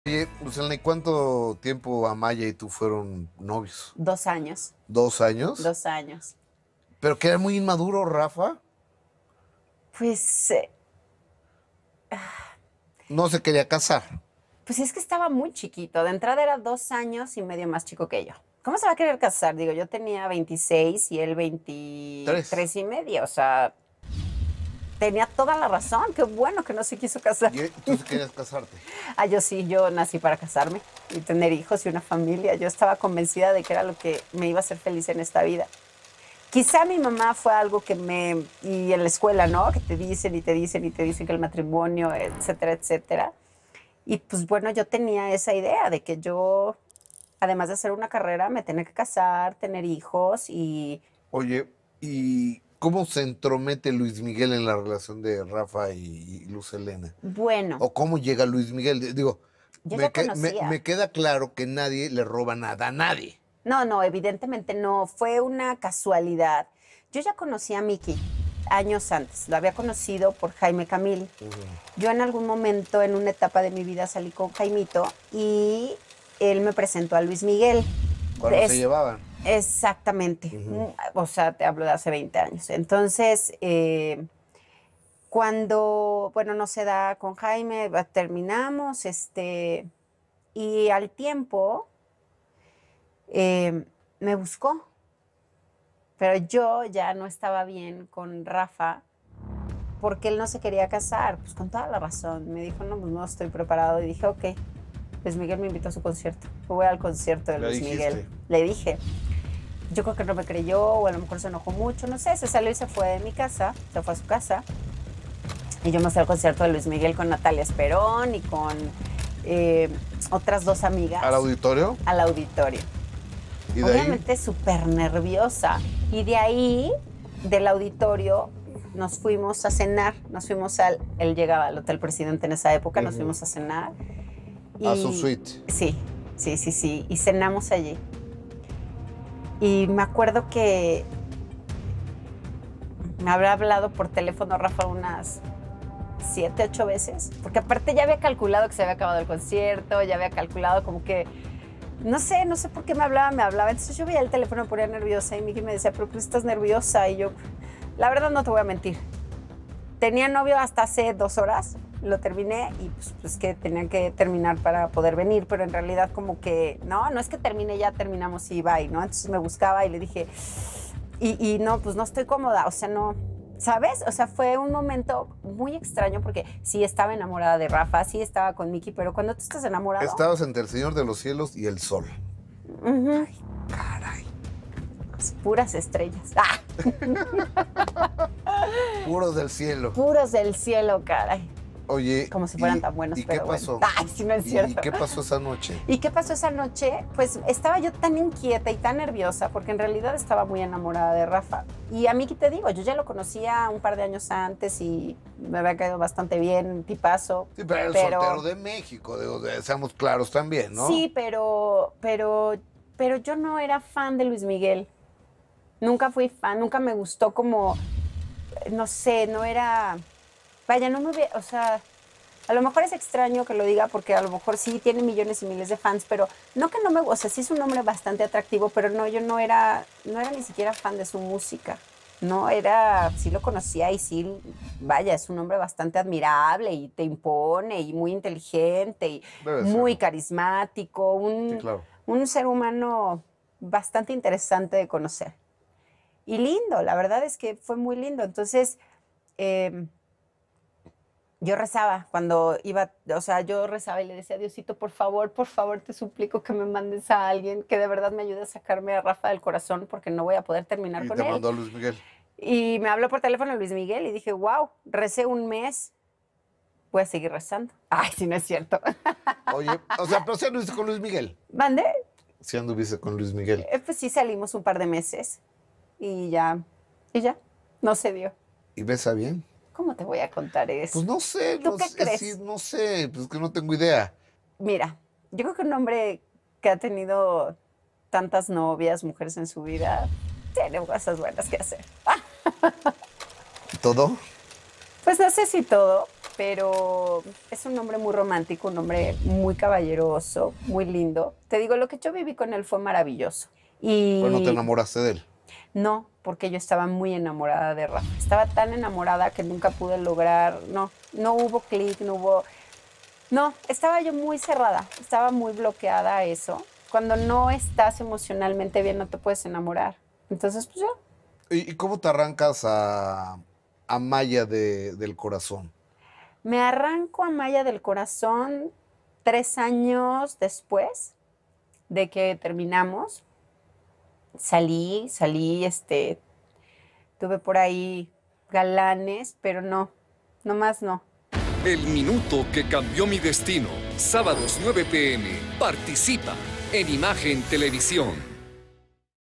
Oye, Luciana, ¿y cuánto tiempo Amaya y tú fueron novios? 2 años. ¿2 años? 2 años. ¿Pero que era muy inmaduro, Rafa? Pues, No se quería casar. pues es que estaba muy chiquito. De entrada era 2 años y medio más chico que yo. ¿Cómo se va a querer casar? Digo, yo tenía 26 y él Tres. 23 y medio. O sea, tenía toda la razón. Qué bueno que no se quiso casar. ¿Y tú sí querías casarte? Ah, yo sí, yo nací para casarme y tener hijos y una familia. Yo estaba convencida de que era lo que me iba a hacer feliz en esta vida. Quizá mi mamá fue algo y en la escuela, ¿no? Que te dicen y te dicen y te dicen que el matrimonio, etcétera, etcétera. Y pues bueno, yo tenía esa idea de que yo, además de hacer una carrera, me tenía que casar, tener hijos y Oye, ¿y cómo se entromete Luis Miguel en la relación de Rafa y Luz Helena? bueno, ¿O cómo llega Luis Miguel? Digo, yo ya me conocía. queda claro que nadie le roba nada a nadie. No, no, evidentemente no, fue una casualidad. Yo ya conocía a Miki años antes, lo había conocido por Jaime Camil. Yo en algún momento, en una etapa de mi vida, salí con Jaimito y él me presentó a Luis Miguel. Cuando se llevaban. Exactamente. O sea, te hablo de hace 20 años. Entonces, cuando, bueno, no se da con Jaime, terminamos, y al tiempo me buscó, pero yo ya no estaba bien con Rafa porque él no se quería casar, pues con toda la razón. Me dijo, no, pues no estoy preparado. Y dije, ok. Luis Miguel me invitó a su concierto. Voy al concierto de Le Luis dijiste. Miguel. Le dije. Yo creo que no me creyó o a lo mejor se enojó mucho. No sé, se salió y se fue de mi casa. Se fue a su casa. Y yo me fui al concierto de Luis Miguel con Natalia Esperón y con otras dos amigas. ¿Al auditorio? Al auditorio. ¿Y de ahí? Obviamente súper nerviosa. Y de ahí, del auditorio, nos fuimos a cenar. Él llegaba al Hotel Presidente en esa época, nos fuimos a cenar. A su suite. Sí, sí, sí, sí. Y cenamos allí. Y me acuerdo que me habrá hablado por teléfono Rafa unas 7, 8 veces. Porque aparte ya había calculado que se había acabado el concierto, ya había calculado como que no sé por qué me hablaba. Entonces yo veía el teléfono, me ponía nerviosa y Miki me decía, pero ¿por qué estás nerviosa? Y yo, la verdad no te voy a mentir. Tenía novio hasta hace 2 horas, lo terminé y pues que tenía que terminar para poder venir, pero en realidad como que, no es que termine, ya terminamos y bye, ¿no? Entonces me buscaba y le dije, y no, pues no estoy cómoda, o sea, no, ¿sabes? O sea, fue un momento muy extraño porque sí estaba enamorada de Rafa, sí estaba con Miki, pero cuando tú estás enamorado... Estabas entre el Señor de los Cielos y el Sol. Ujú. Caray. Puras estrellas. Puros del cielo. Puros del cielo, caray. Oye. Como si fueran tan buenos, ¿Y pero qué pasó? bueno. Ay, sí, no es cierto. ¿Y qué pasó esa noche? ¿Y qué pasó esa noche? Pues estaba yo tan inquieta y tan nerviosa porque en realidad estaba muy enamorada de Rafa. Y a mí, ¿qué te digo? Yo ya lo conocía un par de años antes y me había caído bastante bien, tipazo. Sí, pero era el soltero de México, seamos claros también, ¿no? Sí, pero yo no era fan de Luis Miguel. Nunca fui fan, nunca me gustó como, no sé, no era, vaya, no me hubiera, o sea, a lo mejor es extraño que lo diga porque a lo mejor sí tiene millones y miles de fans, pero no que no me, o sea, sí es un hombre bastante atractivo, pero no, yo no era ni siquiera fan de su música. No era, sí lo conocía y sí, vaya, es un hombre bastante admirable y te impone y muy inteligente y Debe muy ser. carismático, Sí, claro. un ser humano bastante interesante de conocer. Y lindo, la verdad es que fue muy lindo. Entonces, eh, yo rezaba cuando iba, o sea, yo rezaba y le decía, Diosito, por favor, te suplico que me mandes a alguien que de verdad me ayude a sacarme a Rafa del corazón porque no voy a poder terminar Y con te él. mandó a Luis Miguel. Y me habló por teléfono Luis Miguel y dije, wow, recé un mes, voy a seguir rezando. Ay, sí, no es cierto. Oye, o sea, pero sí anduviste con Luis Miguel. ¿Mandé? Sí anduviste con Luis Miguel. Pues sí salimos un par de meses y ya, no se dio. ¿Y besa bien? ¿Cómo te voy a contar eso? Pues no sé, ¿Tú no qué sé, crees? sí, no sé, pues que no tengo idea. Mira, yo creo que un hombre que ha tenido tantas novias, mujeres en su vida, tiene cosas buenas que hacer. ¿Todo? Pues no sé si todo, pero es un hombre muy romántico, un hombre muy caballeroso, muy lindo. Te digo, lo que yo viví con él fue maravilloso. Pero no te Y enamoraste de él. no, porque yo estaba muy enamorada de Rafa. Estaba tan enamorada que nunca pude lograr, no hubo clic, no, estaba yo muy cerrada, estaba muy bloqueada a eso. Cuando no estás emocionalmente bien, no te puedes enamorar. Entonces, pues yo ¿Y cómo te arrancas a Maya del corazón? me arranco a Maya del corazón 3 años después de que terminamos. Salí, tuve por ahí galanes, pero no más no. El minuto que cambió mi destino. Sábados 9 p.m. Participa en Imagen Televisión.